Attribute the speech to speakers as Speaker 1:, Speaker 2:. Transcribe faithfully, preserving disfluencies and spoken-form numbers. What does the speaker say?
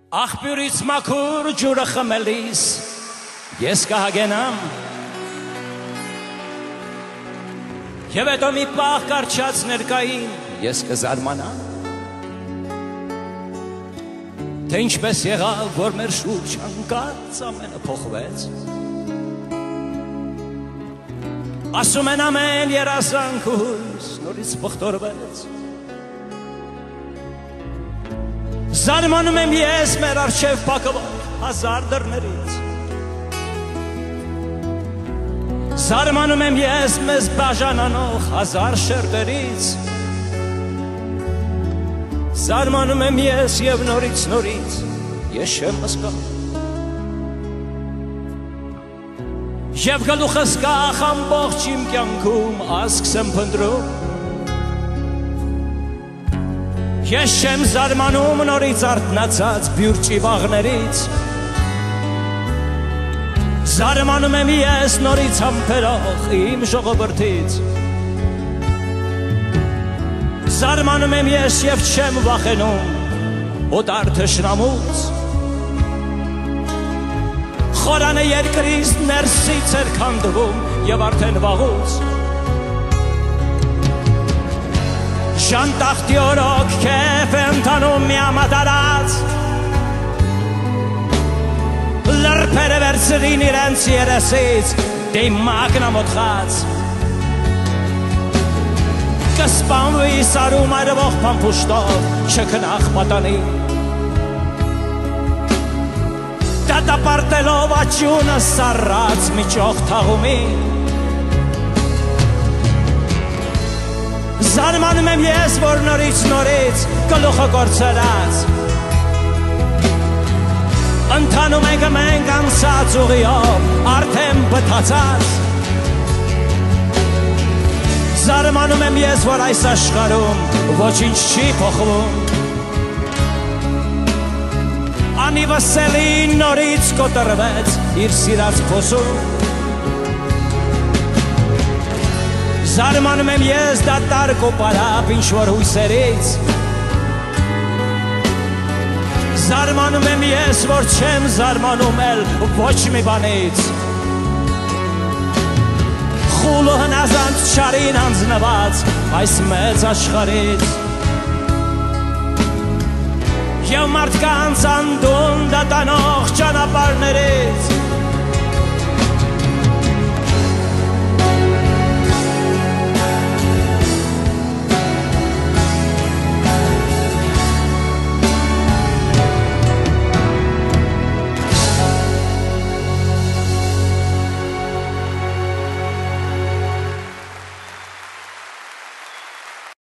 Speaker 1: Աղբյուրից մաքուր ջուրը խմելիս ես կհագենամ Եվ հետո մի պահ կարճած ներկային ես կզարմանամ Թե ինչպես եղավ, որ մեր շուրջ անկած ամենը փոխվեց Ասում են ամեն երազանք ու հույս նորից ողտորվեց Զարմանում եմ ես մեր առջև փակված հազար դռներից Զարմանում եմ ես մեզ բաժանանող հազար շերտերից Զարմանում եմ ես և նորից նորից ես չեմ հսկա Եվ գլուխս կախ ամբողջ իմ կյանքում ասքս եմ փնտրում Ես չեմ զարմանում նորից արթնացած բյուրճի վաղներից Զարմանում եմ ես նորից համբերող իմ ժողովրդից Զարմանում եմ ես և չեմ վախենում օտար թշնամուց Խորանը երկրից ներսից էր քանդվում և արդեն վաղուց Ժանտախտի օրոք կեվ եմ տանում միամատարած Լրպերը վերցրին իրենց երեսից դիմակն ամոթխած Կսպանվի սարում այրվող պամպուշտով չքնախ պատանի Դատապարտելով աճյունը սառած միջող թաղումի Զարմանում եմ ես, որ նորից նորից գլուխը կորցրած Ընթանում ենք մենք անցած ուղիով, արդեն բթացած Զարմանում եմ ես, որ այս աշխարհում ոչինչ չի փոխվում Անիվսելին նորից կոտրվեց իր սիրած փոսում Զարմանում եմ ես դատար կոպարապ ինչ-որ հույսերից Զարմանում եմ ես, որ չեմ զարմանում էլ ոչ մի բանից Խուլ ու հնազանդ չարին հանձնված այս մեծ աշխարից Եվ մարդկանց անդուն դատանող ճանապարհներից